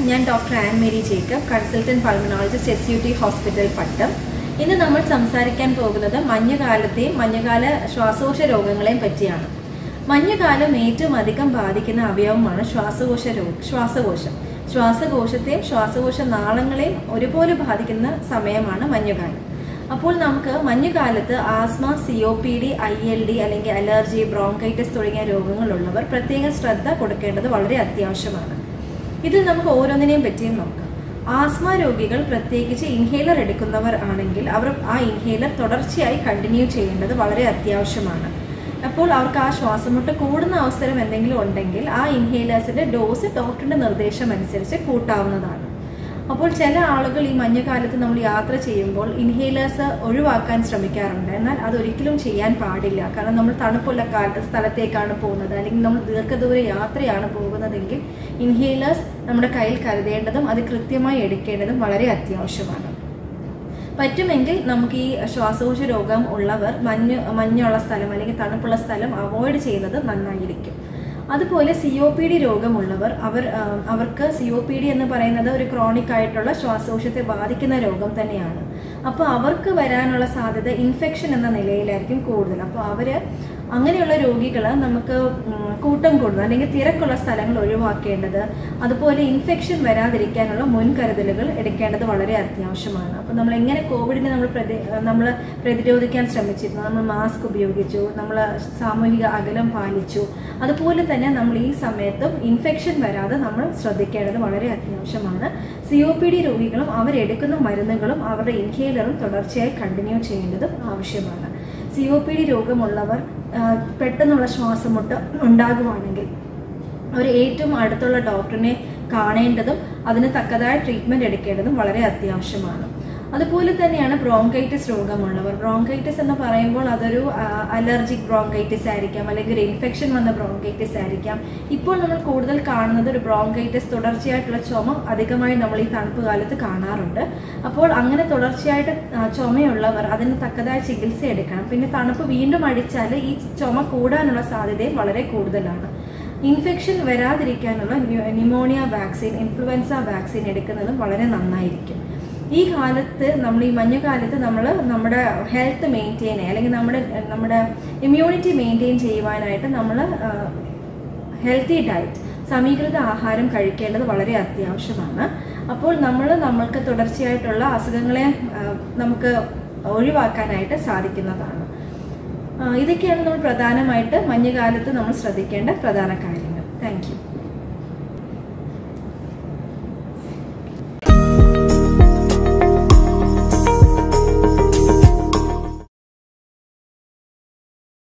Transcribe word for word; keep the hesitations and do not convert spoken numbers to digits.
ഞാൻ doctor Ann Mary Jacob, consultant pulmonologist S U T hospital Pattom. ഇന്ന് നമ്മൾ സംസാരിക്കാൻ പോകുന്നത് മഞ്ഞുകാലത്തെയും മഞ്ഞുകാല ശ്വാസകോശ രോഗങ്ങളെയും പറ്റിയാണ്. മഞ്ഞുകാലം ഏറ്റവും അധികം ബാധിക്കുന്ന അവയവമാണ് ശ്വാസകോശ രോഗം ശ്വാസകോശം ശ്വാസകോശത്തെയും ശ്വാസകോശ നാളങ്ങളെയും ഒരുപോലെ ബാധിക്കുന്ന സമയമാണ് മഞ്ഞുകാലം. അപ്പോൾ നമുക്ക് മഞ്ഞുകാലത്ത് asthma, C O P D, I L D അല്ലെങ്കിൽ അലർജി, ബ്രോങ്കൈറ്റിസ് തുടങ്ങിയ രോഗങ്ങളുള്ളവർ പ്രത്യേക ശ്രദ്ധ കൊടുക്കേണ്ടത് വളരെ അത്യാവശ്യമാണ്. ഇതിൽ നമുക്ക് ഓരോന്നിനെയും പറ്റിയും നോക്കാം. ആസ്മ രോഗികൾ പ്രത്യേകിച്ച് ഇൻഹേലർ എടുക്കുന്നവർ ആണെങ്കിൽ അവർ ആ ഇൻഹേലർ തുടർച്ചയായി കണ്ടിന്യൂ ചെയ്യേണ്ടത് വളരെ അത്യാവശ്യമാണ്. അപ്പോൾ അവർക്ക് ആ ശ്വാസമുട്ട് കൂടുന്ന അവസരം എന്തെങ്കിലും ഉണ്ടെങ്കിൽ ആ ഇൻഹേലേഴ്സിന്റെ ഡോസ് ഡോക്ടറുടെ നിർദ്ദേശം അനുസരിച്ച് കൂട്ടാവുന്നതാണ്. അപ്പോൾ ചില ആളുകൾ ഈ മഞ്ഞുകാലത്ത് നമ്മൾ യാത്ര ചെയ്യുമ്പോൾ ഇൻഹേലേഴ്സ് ഒഴിവാക്കാൻ ശ്രമിക്കാറുണ്ട്. എന്നാൽ അതൊരിക്കലും ചെയ്യാൻ പാടില്ല. കാരണം നമ്മൾ തണുപ്പുള്ള കാലത്ത് സ്ഥലത്തേക്കാണ് പോകുന്നത്, അല്ലെങ്കിൽ നമ്മൾ ദീർഘദൂര യാത്രയാണ് പോകുന്നതെങ്കിൽ ഇൻഹേലേഴ്സ് നമ്മുടെ കയ്യിൽ കരുതേണ്ടതും അത് കൃത്യമായി എടുക്കേണ്ടതും വളരെ അത്യാവശ്യമാണ്. പറ്റുമെങ്കിൽ നമുക്ക് ഈ ശ്വാസകോശ രോഗം ഉള്ളവർ മഞ്ഞ് മഞ്ഞുള്ള സ്ഥലം അല്ലെങ്കിൽ തണുപ്പുള്ള സ്ഥലം അവോയ്ഡ് ചെയ്യുന്നത് നന്നായിരിക്കും. അതുപോലെ സി ഒ പി ഡി രോഗമുള്ളവർ അവർ അവർക്ക് സി ഒ പി ഡി എന്ന് പറയുന്നത് ഒരു ക്രോണിക് ആയിട്ടുള്ള ശ്വാസകോശത്തെ ബാധിക്കുന്ന രോഗം തന്നെയാണ്. അപ്പോൾ അവർക്ക് വരാനുള്ള സാധ്യത ഇൻഫെക്ഷൻ എന്ന നിലയിലായിരിക്കും കൂടുതൽ. അപ്പോൾ അവർ അങ്ങനെയുള്ള രോഗികൾ നമുക്ക് കൂട്ടം കൂടുന്നത് അല്ലെങ്കിൽ തിരക്കുള്ള സ്ഥലങ്ങൾ ഒഴിവാക്കേണ്ടത്, അതുപോലെ ഇൻഫെക്ഷൻ വരാതിരിക്കാനുള്ള മുൻകരുതലുകൾ എടുക്കേണ്ടത് വളരെ അത്യാവശ്യമാണ്. അപ്പോൾ നമ്മൾ എങ്ങനെ കോവിഡിനെ നമ്മൾ പ്രതി നമ്മൾ പ്രതിരോധിക്കാൻ ശ്രമിച്ചിരുന്നു, നമ്മൾ മാസ്ക് ഉപയോഗിച്ചു, നമ്മൾ സാമൂഹിക അകലം പാലിച്ചു. അതുപോലെ തന്നെ നമ്മൾ ഈ സമയത്തും ഇൻഫെക്ഷൻ വരാതെ നമ്മൾ ശ്രദ്ധിക്കേണ്ടത് വളരെ അത്യാവശ്യമാണ്. സി ഒ പി ഡി രോഗികളും അവരെടുക്കുന്ന മരുന്നുകളും അവരുടെ ഇൻഹേലറും തുടർച്ചയായി കണ്ടിന്യൂ ചെയ്യേണ്ടതും ആവശ്യമാണ്. സി ഒ പി ഡി രോഗമുള്ളവർ പെട്ടെന്നുള്ള ശ്വാസമുട്ട് ഉണ്ടാകുവാണെങ്കിൽ അവർ ഏറ്റവും അടുത്തുള്ള ഡോക്ടറിനെ കാണേണ്ടതും അതിന് തക്കതായ ട്രീറ്റ്മെൻറ്റ് എടുക്കേണ്ടതും വളരെ അത്യാവശ്യമാണ്. അതുപോലെ തന്നെയാണ് ബ്രോങ്കൈറ്റിസ് രോഗമുള്ളവർ. ബ്രോങ്കൈറ്റിസ് എന്ന് പറയുമ്പോൾ അതൊരു അലർജിക് ബ്രോങ്കൈറ്റിസ് ആയിരിക്കാം, അല്ലെങ്കിൽ ഒരു ഇൻഫെക്ഷൻ വന്ന ബ്രോങ്കൈറ്റിസ് ആയിരിക്കാം. ഇപ്പോൾ നമ്മൾ കൂടുതൽ കാണുന്നത് ഒരു ബ്രോങ്കൈറ്റിസ് തുടർച്ചയായിട്ടുള്ള ചുമ അധികമായി നമ്മൾ ഈ തണുപ്പ് കാലത്ത് കാണാറുണ്ട്. അപ്പോൾ അങ്ങനെ തുടർച്ചയായിട്ട് ചുമയുള്ളവർ അതിന് തക്കതായ ചികിത്സ എടുക്കണം. പിന്നെ തണുപ്പ് വീണ്ടും അടിച്ചാൽ ഈ ചുമ കൂടാനുള്ള സാധ്യതയും വളരെ കൂടുതലാണ്. ഇൻഫെക്ഷൻ വരാതിരിക്കാനുള്ള ന്യൂമോണിയ വാക്സിൻ, ഇൻഫ്ലുവൻസ വാക്സിൻ എടുക്കുന്നതും വളരെ നന്നായിരിക്കും. ഈ കാലത്ത് നമ്മൾ ഈ മഞ്ഞുകാലത്ത് നമ്മൾ നമ്മുടെ ഹെൽത്ത് മെയിൻറ്റെയിൻ അല്ലെങ്കിൽ നമ്മുടെ നമ്മുടെ ഇമ്മ്യൂണിറ്റി മെയിൻറ്റെയിൻ ചെയ്യുവാനായിട്ട് നമ്മൾ ഹെൽത്തി ഡയറ്റ്, സമീകൃത ആഹാരം കഴിക്കേണ്ടത് വളരെ അത്യാവശ്യമാണ്. അപ്പോൾ നമ്മൾ നമ്മൾക്ക് തുടർച്ചയായിട്ടുള്ള അസുഖങ്ങളെ നമുക്ക് ഒഴിവാക്കാനായിട്ട് സാധിക്കുന്നതാണ്. ഇതൊക്കെയാണ് നമ്മൾ പ്രധാനമായിട്ട് മഞ്ഞുകാലത്ത് നമ്മൾ ശ്രദ്ധിക്കേണ്ട പ്രധാന കാര്യങ്ങൾ. Thank U.